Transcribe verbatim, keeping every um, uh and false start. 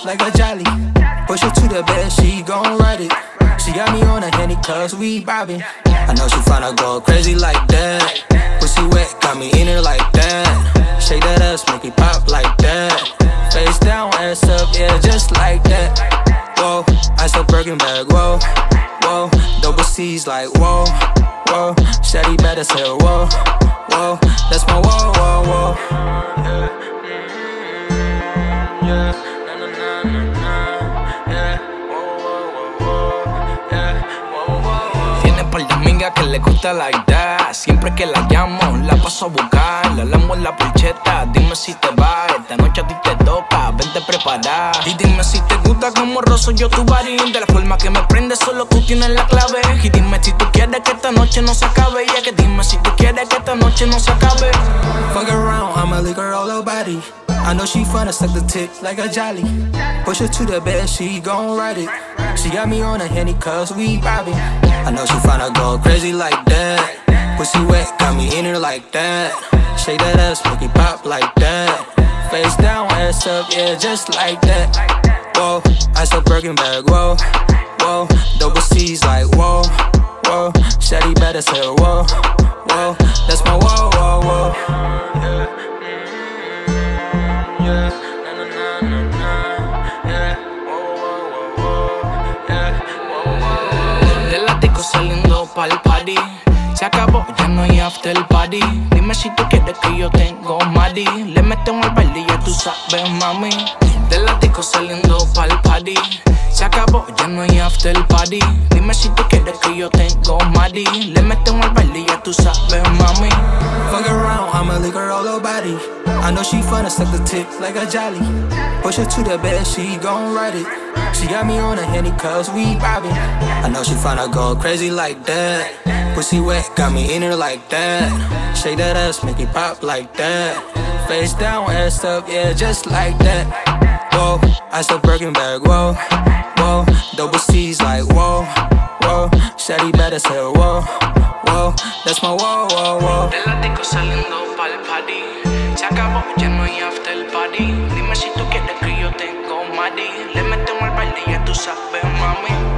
like a jolly. Push her to the bed, she gon' ride it. She got me on a Henny cause we bobbing. I know she finna go crazy like that. Pussy wet, got me in it like that. Shake that ass, make it pop like that. Face down, ass up, yeah, just like that. Whoa, ice up Birkin bag, whoa, whoa. Double C's like whoa, whoa. Shawty better say whoa, whoa. That's my whoa, whoa, whoa. Yeah, yeah, na na na na na. Yeah, whoa, whoa, whoa, whoa. Yeah, whoa, whoa, whoa. Tiene par de amigas que le gusta la idea. Siempre que la llamo, la paso a buscar. La lamo en la porcheta, dime si te va. Esta noche a ti te toca, vente preparada. Y dime si te gusta como rozo yo tu body. De la forma que me prende, solo tú tienes la clave. Y dime si tú quieres que esta noche no se acabe. Y es que dime si tú quieres que esta noche no se acabe. Fuck around, I'ma lick her all her body. I know she finna suck the tip like a jolly. Push her to the bed, she gon' ride it. She got me on a Henny cause we bobbing. I know she finna go crazy like that. Pussy wet, got me in her like that. Shake that ass, make it pop like that. Face down, ass up, yeah, just like that. Whoa, ice up Birkin bag, whoa, whoa. Double C's like whoa, whoa. Shawty better say whoa, whoa. That's my whoa, whoa, whoa. Yeah, yeah, na na na na na. Yeah, whoa, whoa, whoa, yeah, whoa, whoa. Del ático saliendo pa'l party. Se acabó, ya no hay after party. Dime si tú quieres que yo tengo Mari. Le metemos al baile, ya tú sabes, mami. Del ático saliendo pa'l party. Se acabó, ya no hay after party. Dime si tú quieres que yo tengo Mari. Le metemos al baile, ya tú sabes, mami. Fuck around, I'ma lick her all her body. I know she finna suck the tip like a jolly. Push her to the bed, she gon' ride it. She got me on a Henny cause we bobbing. I know she finna go crazy like that. Pussy wet, got me in her like that. Shake that ass, make it pop like that. Face down, ass up, yeah, just like that. Whoa, ice up Birkin bag, whoa, whoa. Double C's like whoa, whoa. Shawty better say whoa, whoa. That's my whoa, whoa, whoa. Del ático saliendo pa'l party. Se acabó, ya no hay after party. Dime si tú quieres que yo tengo Mari. Le metemos al baile, ya tú sabes, mami.